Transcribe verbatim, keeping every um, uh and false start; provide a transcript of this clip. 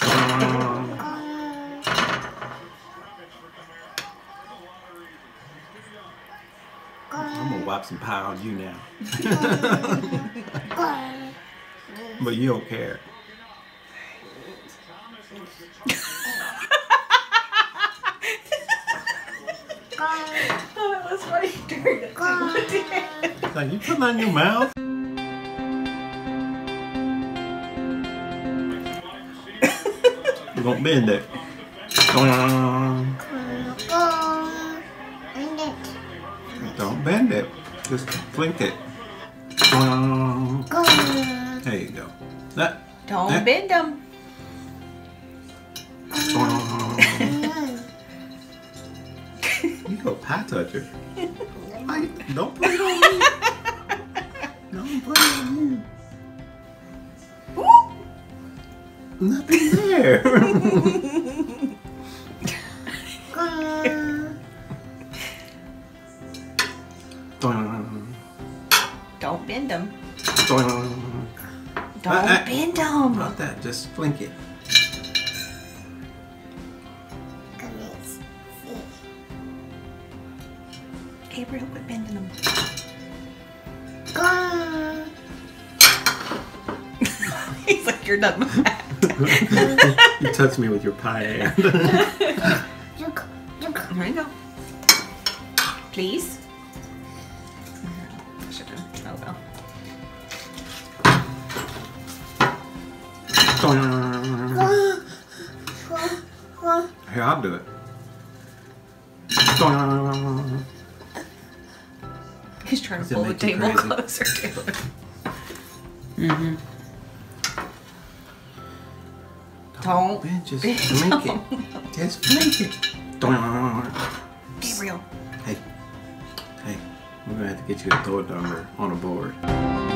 I'm gonna wipe some pie on you now. But you don't care. Oh, that was funny. Like, you put that in your mouth? You're gonna bend it. Don't bend it. Just flink it. There you go. That. Don't that. bend them. You go pie toucher. I, don't put it on me. Don't put it on me. Nothing there. Don't bend them. Don't Don't bend them. Not that. Just flink it. Gabriel, quit bending them. He's like, you're done with that. You touched me with your pie hand. There you go. Please. Oh well. Here, I'll do it. He's trying to Does it pull the make you table crazy? closer to it. Mm-hmm. Don't. Man, just bend flink them. it. Just flink it. Gabriel. Hey, hey, we're gonna have to get you a door number on a board.